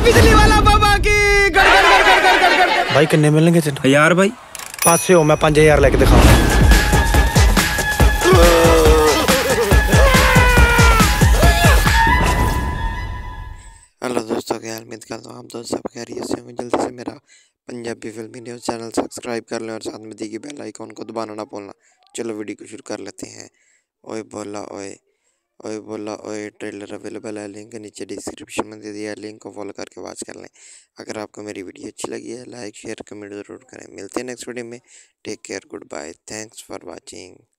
बिजली वाला बाबा की गड़ गड़ गड़ गड़ गड़ गड़ गड़। भाई किन्ने मिलेंगे तेन यार भाई पासे हो, मैं 5000 लेके दिखाऊंगा। हेलो दोस्तों, क्या हाल? उम्मीद करता हूँ आप दोस्त सब खैरियत से होंगे। जल्दी से मेरा पंजाबी फिल्मी न्यूज़ चैनल सब्सक्राइब कर लें और साथ में दी गई बेल आइकॉन को दबाना ना भूलना। चलो वीडियो को शुरू कर लेते हैं। ओए बोला ओए, ओए बोला ओए ट्रेलर अवेलेबल है, लिंक नीचे डिस्क्रिप्शन में दे दिया है, लिंक को फॉलो करके वॉच कर लें। अगर आपको मेरी वीडियो अच्छी लगी है लाइक शेयर कमेंट ज़रूर करें। मिलते हैं नेक्स्ट वीडियो में। Take care, goodbye, thanks for watching.